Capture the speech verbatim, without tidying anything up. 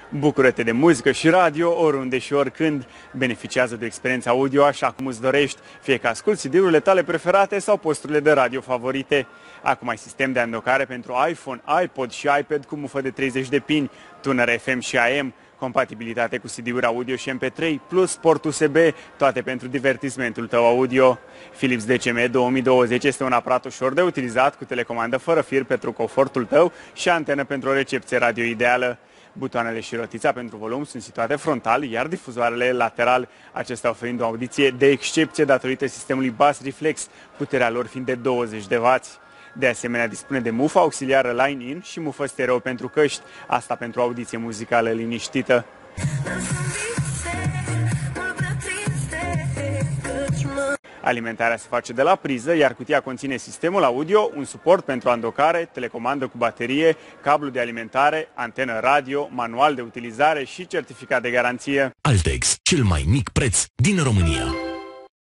Bucură-te de muzică și radio, oriunde și oricând. Beneficiază de o experiență audio așa cum îți dorești, fie că asculti C D-urile tale preferate sau posturile de radio favorite. Acum ai sistem de andocare pentru iPhone, iPod și iPad cu mufă de treizeci de pini, tuner F M și A M, compatibilitate cu C D-uri audio și M P trei, plus port U S B, toate pentru divertismentul tău audio. Philips D C M două mii douăzeci este un aparat ușor de utilizat, cu telecomandă fără fir pentru confortul tău și antenă pentru o recepție radio ideală. Butoanele și rotița pentru volum sunt situate frontal, iar difuzoarele lateral, acestea oferind o audiție de excepție datorită sistemului Bass Reflex, puterea lor fiind de douăzeci de wați. De asemenea, dispune de mufă auxiliară line-in și mufă stereo pentru căști, asta pentru audiție muzicală liniștită. Alimentarea se face de la priză, iar cutia conține sistemul audio, un suport pentru andocare, telecomandă cu baterie, cablu de alimentare, antenă radio, manual de utilizare și certificat de garanție. Altex, cel mai mic preț din România.